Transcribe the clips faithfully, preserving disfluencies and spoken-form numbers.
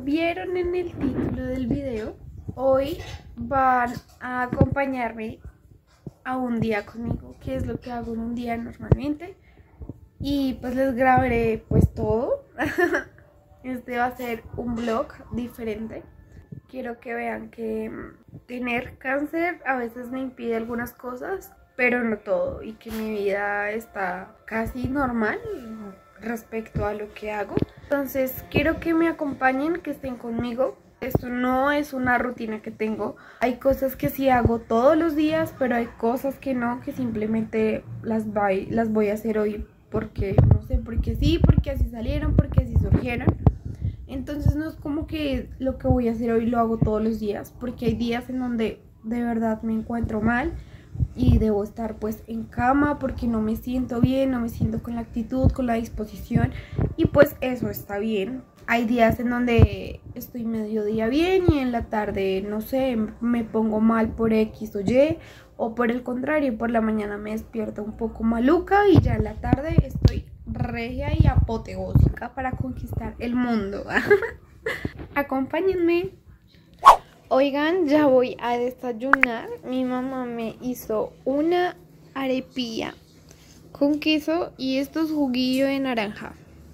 vieron en el título del video, hoy van a acompañarme a un día conmigo, que es lo que hago en un día normalmente. Y pues les grabaré pues todo. Este va a ser un vlog diferente. Quiero que vean que tener cáncer a veces me impide algunas cosas, pero no todo, y que mi vida está casi normal respecto a lo que hago. Entonces quiero que me acompañen, que estén conmigo. Esto no es una rutina que tengo. Hay cosas que sí hago todos los días, pero hay cosas que no, que simplemente las voy, las voy a hacer hoy porque, no sé, porque sí, porque así salieron, porque así surgieron. Entonces no es como que lo que voy a hacer hoy lo hago todos los días, porque hay días en donde de verdad me encuentro mal y debo estar pues en cama porque no me siento bien, no me siento con la actitud, con la disposición, y pues eso está bien. Hay días en donde estoy mediodía bien y en la tarde, no sé, me pongo mal por X o Y, o por el contrario, por la mañana me despierto un poco maluca y ya en la tarde estoy regia y apoteósica para conquistar el mundo. Acompáñenme. Oigan, ya voy a desayunar. Mi mamá me hizo una arepilla con queso y esto es juguillo de naranja.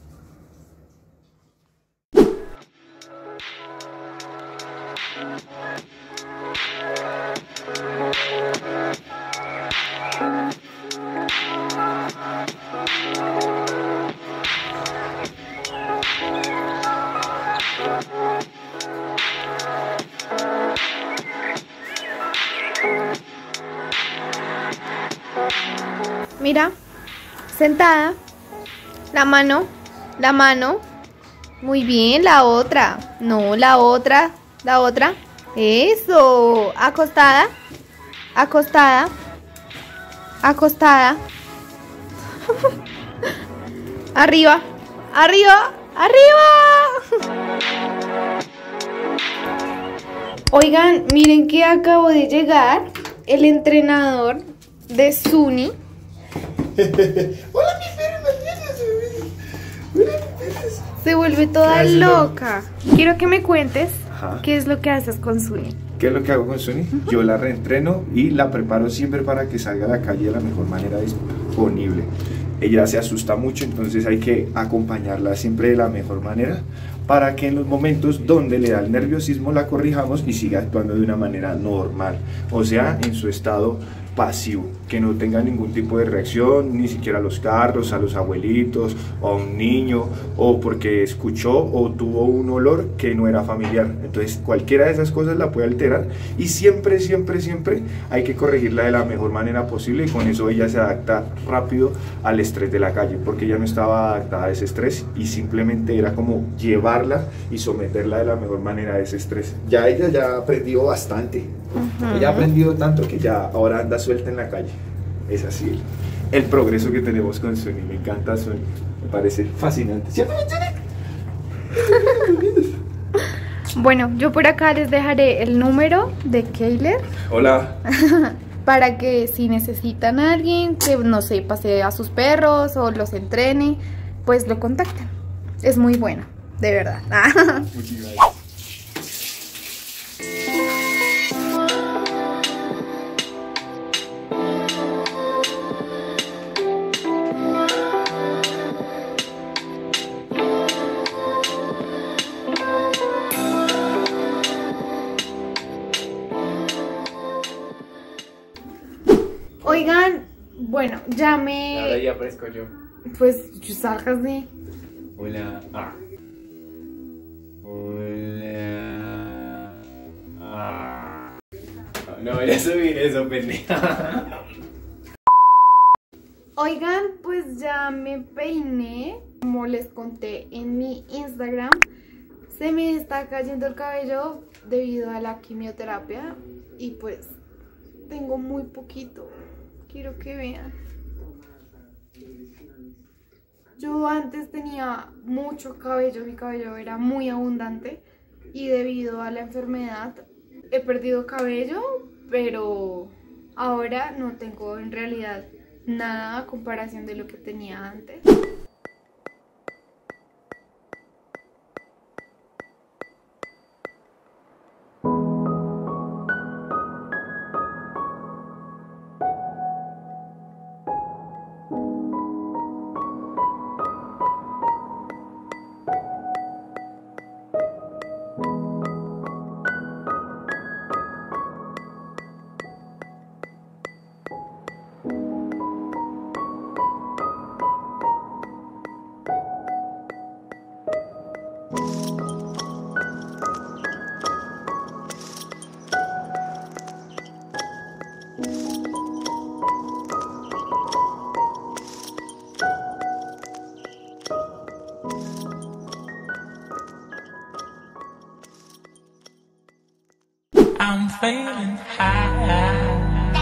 Mira, sentada, la mano, la mano, muy bien, la otra, no, la otra, la otra, eso, acostada, acostada, acostada, arriba, arriba, arriba. Oigan, miren que acabo de llegar el entrenador de Suni. Hola, mi perro, ¿me Hola, mi perro. Se vuelve toda loca. Quiero que me cuentes Ajá. qué es lo que haces con Suni. ¿Qué es lo que hago con Suni? Uh-huh. Yo la reentreno y la preparo siempre para que salga a la calle de la mejor manera disponible. Ella se asusta mucho, entonces hay que acompañarla siempre de la mejor manera para que en los momentos donde le da el nerviosismo la corrijamos y siga actuando de una manera normal, o sea, en su estado pasivo, que no tenga ningún tipo de reacción, ni siquiera a los carros, a los abuelitos, o a un niño, o porque escuchó o tuvo un olor que no era familiar. Entonces cualquiera de esas cosas la puede alterar y siempre, siempre, siempre hay que corregirla de la mejor manera posible, y con eso ella se adapta rápido al estrés de la calle, porque ella no estaba adaptada a ese estrés y simplemente era como llevarla y someterla de la mejor manera a ese estrés. Ya ella ya aprendió bastante. Uh-huh. Ella ha aprendido tanto que ya ahora anda suelta en la calle. Es así el, el progreso que tenemos con Suni. Me encanta Suni, me parece fascinante. ¿Cierto, Bueno, yo por acá les dejaré el número de Keiler. Hola. Para que si necesitan a alguien que, no sé, pase a sus perros o los entrene, pues lo contacten. Es muy bueno, de verdad. Muchas gracias. Oigan, bueno, ya me... Ahora ya aparezco yo. Pues, salgas de... Hola. Ah. Hola. Ah. No voy a subir eso, pendeja. Oigan, pues ya me peiné. Como les conté en mi Instagram, se me está cayendo el cabello debido a la quimioterapia. Y pues, tengo muy poquito. Quiero que vean. Yo antes tenía mucho cabello, mi cabello era muy abundante y debido a la enfermedad he perdido cabello, pero ahora no tengo en realidad nada a comparación de lo que tenía antes. antes. feeling high.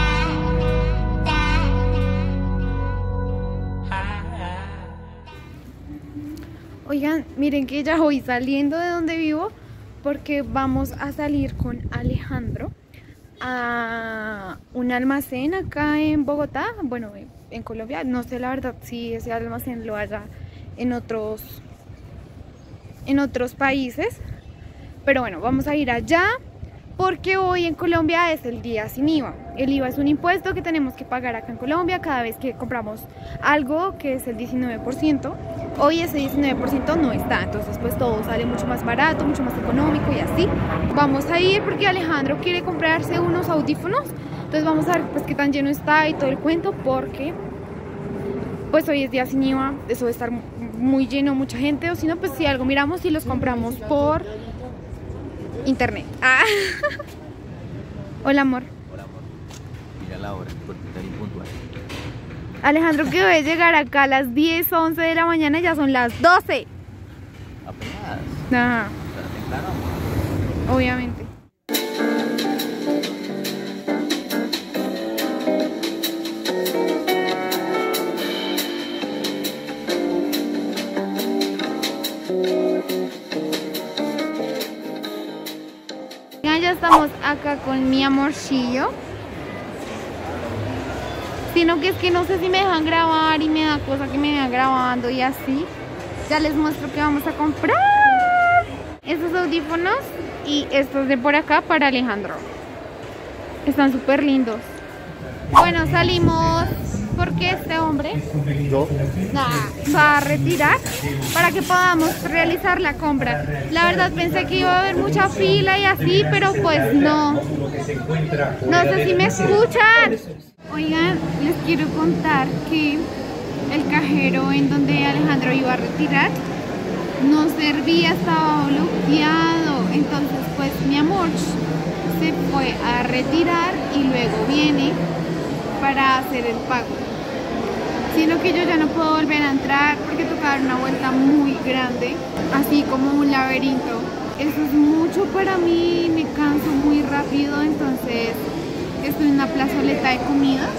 Oigan, miren que ya voy saliendo de donde vivo porque vamos a salir con Alejandro a un almacén acá en Bogotá, bueno, en Colombia. No sé la verdad si ese almacén lo haya en otros, en otros países, pero bueno, vamos a ir allá porque hoy en Colombia es el día sin I V A. El I V A es un impuesto que tenemos que pagar acá en Colombia cada vez que compramos algo, que es el diecinueve por ciento. Hoy ese diecinueve por ciento no está, entonces pues todo sale mucho más barato, mucho más económico y así. Vamos a ir porque Alejandro quiere comprarse unos audífonos, entonces vamos a ver pues qué tan lleno está y todo el cuento, porque pues hoy es día sin I V A, eso debe estar muy lleno, mucha gente, o si no pues si algo miramos y los compramos por internet. Ah. Hola amor. Hola amor, mira la hora, porque tan impuntual. Alejandro que debe llegar acá a las diez, once de la mañana y ya son las doce. Apenas. Ajá. Pero temprano. Obviamente. Ya estamos acá con mi amorcillo. Sino que es que no sé si me dejan grabar y me da cosa que me vean grabando y así. Ya les muestro que vamos a comprar estos audífonos y estos de por acá para Alejandro. Están súper lindos. Bueno, salimos porque este hombre nah, va a retirar para que podamos realizar la compra. La verdad pensé que iba a haber mucha fila y así, pero pues no. No sé si me escuchan. Oigan, les quiero contar que el cajero en donde Alejandro iba a retirar no servía, estaba bloqueado. Entonces pues mi amor se fue a retirar y luego viene para hacer el pago. Sino que yo ya no puedo volver a entrar porque toca dar una vuelta muy grande, así como un laberinto. Eso es mucho para mí, me canso muy rápido, entonces estoy en una plazoleta de comidas.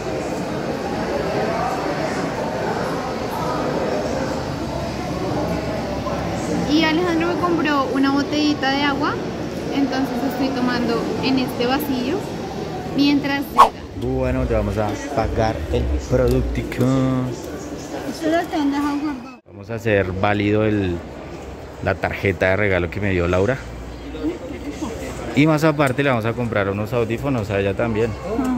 Y Alejandro me compró una botellita de agua, entonces estoy tomando en este vasillo mientras llega. Bueno, te vamos a pagar el productico. Vamos a hacer válido el, la tarjeta de regalo que me dio Laura. Y más aparte le vamos a comprar unos audífonos a ella también.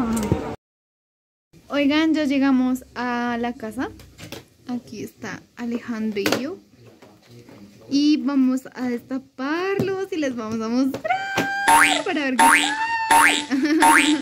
Oigan, ya llegamos a la casa. Aquí está Alejandrillo. Y vamos a destaparlos y les vamos a mostrar para ver qué.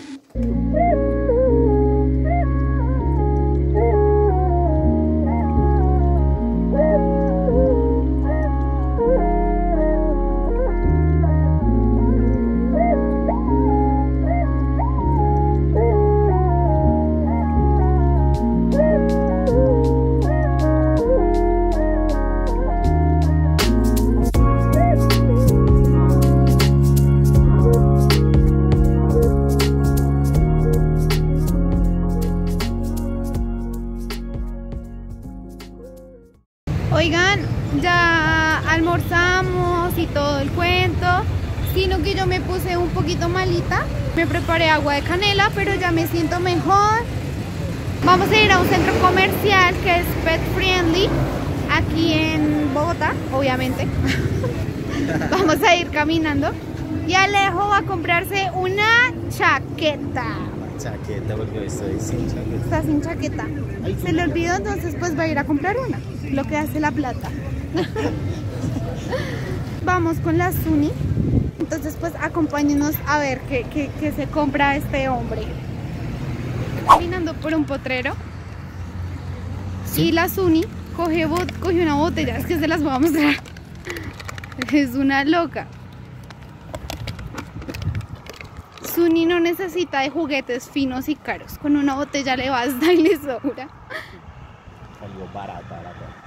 Oigan, ya almorzamos y todo el cuento, sino que yo me puse un poquito malita. Me preparé agua de canela, pero ya me siento mejor. Vamos a ir a un centro comercial que es Pet Friendly, aquí en Bogotá, obviamente. Vamos a ir caminando. Y Alejo va a comprarse una chaqueta. Chaqueta, porque hoy estoy sin chaqueta. Está sin chaqueta. Se le olvidó, entonces pues va a ir a comprar una. Lo que hace la plata. Vamos con la Suni. Entonces pues acompáñenos a ver qué, qué, qué se compra este hombre. Caminando por un potrero. Y la Suni coge, coge una botella. Es que se las voy a mostrar. Es una loca. Suni no necesita de juguetes finos y caros. Con una botella le basta y le sobra. Salió barata la cosa.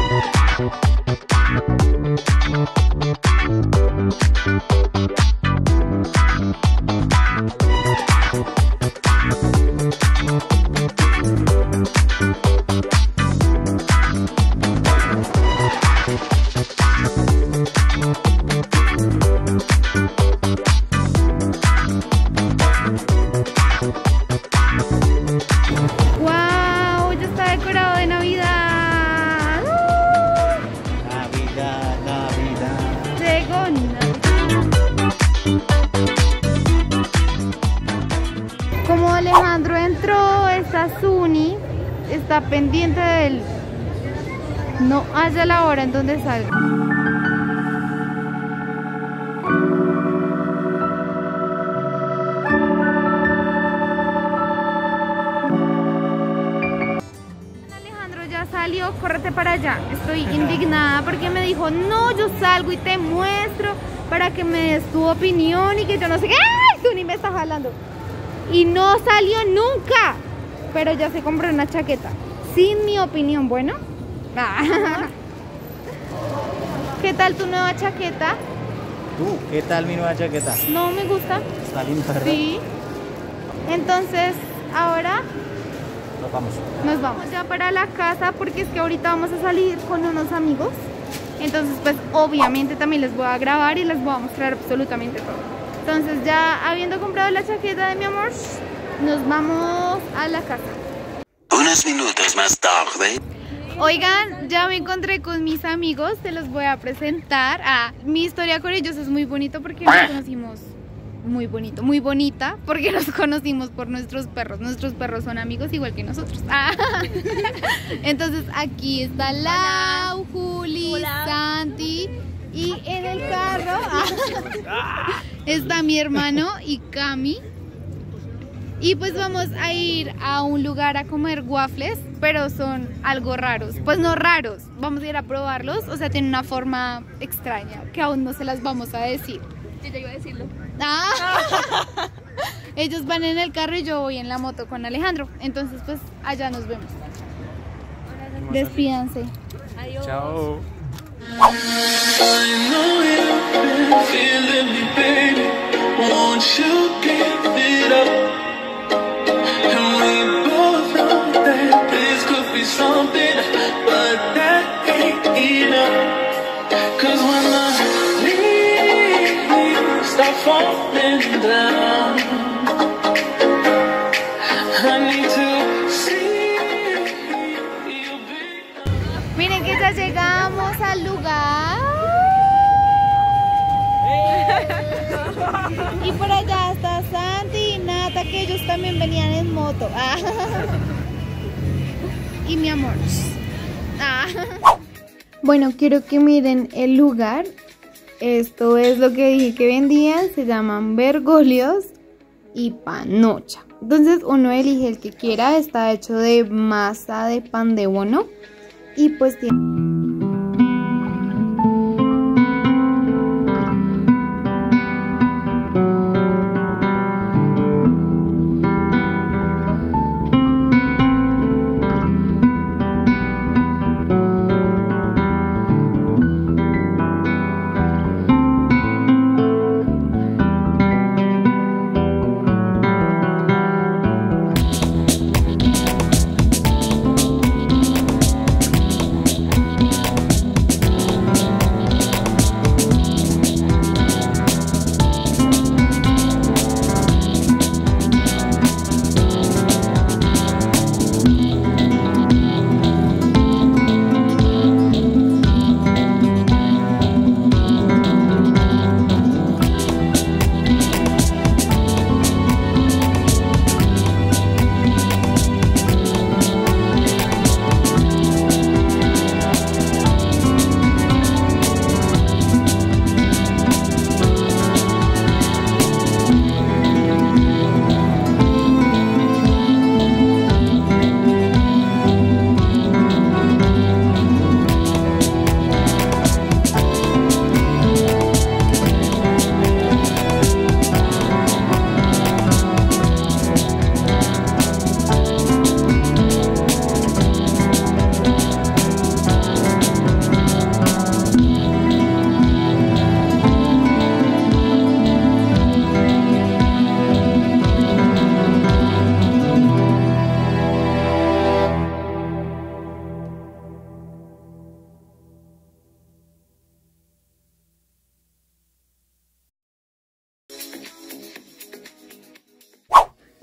¡Wow! Ya está decorado de Navidad. Navidad, Navidad. Llegó Navidad. Como Alejandro entró, está Zuni, está pendiente de él. No haya la hora en donde salga. Alejandro ya salió, córrete para allá. Estoy indignada porque me dijo, no, yo salgo y te muestro para que me des tu opinión y que yo no sé qué. ¡Ay! Zuni me está jalando. Y no salió nunca. Pero ya se compró una chaqueta. Sin mi opinión, bueno. Ah. ¿Qué tal tu nueva chaqueta? ¿Tú? ¿Qué tal mi nueva chaqueta? No me gusta. Está linda, ¿verdad? Sí. Entonces, ahora Nos vamos. nos vamos ya para la casa porque es que ahorita vamos a salir con unos amigos. Entonces, pues obviamente también les voy a grabar y les voy a mostrar absolutamente todo. Entonces, ya habiendo comprado la chaqueta de mi amor, nos vamos a la casa. Unos minutos más tarde. Oigan, ya me encontré con mis amigos, se los voy a presentar. Ah, mi historia con ellos es muy bonito porque nos conocimos, muy bonito, muy bonita, porque nos conocimos por nuestros perros. Nuestros perros son amigos igual que nosotros. Ah. Entonces aquí está Lau, Juli, Hola. Santi y en el carro ah, está mi hermano y Cami. Y pues vamos a ir a un lugar a comer waffles, pero son algo raros. Pues no raros, vamos a ir a probarlos. O sea, tienen una forma extraña que aún no se las vamos a decir. Yo ya iba a decirlo. Ah. Ellos van en el carro y yo voy en la moto con Alejandro. Entonces pues allá nos vemos. Despídanse. Adiós. Chao. I know you've been feeling me, baby. Won't you give it up? And we both know that this could be something, but that ain't enough. Cause when the leaves start falling down, I need to see you be. Miren que ya llegamos al lugar. Y por allá está Santi y Nata, que ellos también venían en moto. Ah. Y mi amor. Ah. Bueno, quiero que miren el lugar. Esto es lo que dije que vendían. Se llaman Bergolios y Panocha. Entonces uno elige el que quiera. Está hecho de masa de pan de bono. Y pues tiene...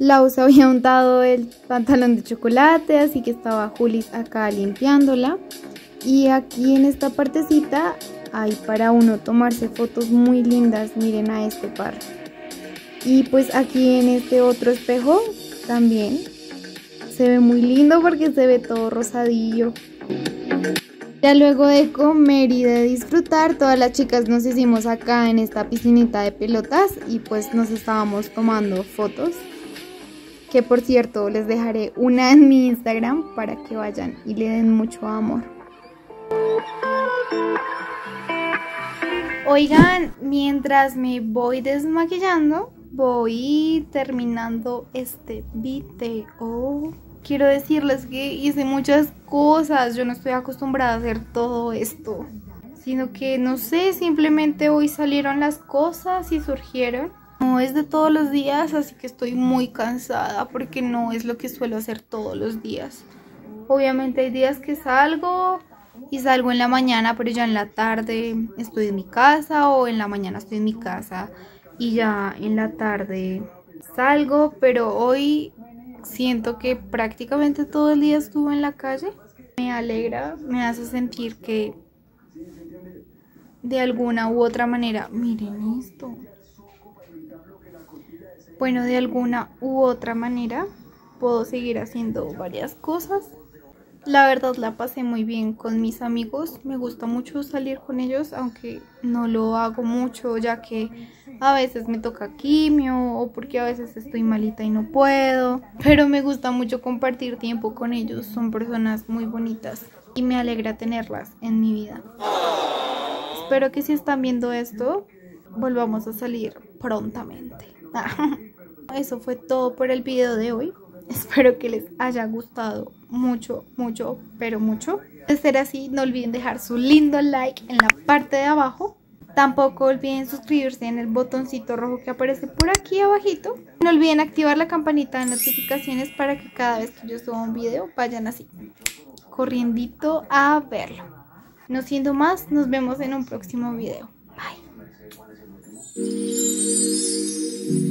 Lau se había untado el pantalón de chocolate, así que estaba Julis acá limpiándola. Y aquí en esta partecita hay para uno tomarse fotos muy lindas, miren a este par. Y pues aquí en este otro espejo también se ve muy lindo porque se ve todo rosadillo. Ya luego de comer y de disfrutar, todas las chicas nos hicimos acá en esta piscinita de pelotas y pues nos estábamos tomando fotos. Que por cierto les dejaré una en mi Instagram para que vayan y le den mucho amor. Oigan, mientras me voy desmaquillando, voy terminando este video. Quiero decirles que hice muchas cosas, yo no estoy acostumbrada a hacer todo esto. Sino que no sé, simplemente hoy salieron las cosas y surgieron. No es de todos los días, así que estoy muy cansada porque no es lo que suelo hacer todos los días. Obviamente hay días que salgo y salgo en la mañana, pero ya en la tarde estoy en mi casa, o en la mañana estoy en mi casa y ya en la tarde salgo, pero hoy siento que prácticamente todo el día estuve en la calle. Me alegra, me hace sentir que de alguna u otra manera, miren esto. Bueno, de alguna u otra manera puedo seguir haciendo varias cosas. La verdad la pasé muy bien con mis amigos, me gusta mucho salir con ellos, aunque no lo hago mucho ya que a veces me toca quimio o porque a veces estoy malita y no puedo. Pero me gusta mucho compartir tiempo con ellos, son personas muy bonitas y me alegra tenerlas en mi vida. Espero que si están viendo esto, volvamos a salir prontamente. Eso fue todo por el video de hoy. Espero que les haya gustado mucho, mucho, pero mucho. De ser así, no olviden dejar su lindo like en la parte de abajo. Tampoco olviden suscribirse en el botoncito rojo que aparece por aquí abajito. No olviden activar la campanita de notificaciones para que cada vez que yo suba un video vayan así, corriendito a verlo. No siendo más, nos vemos en un próximo video. Bye.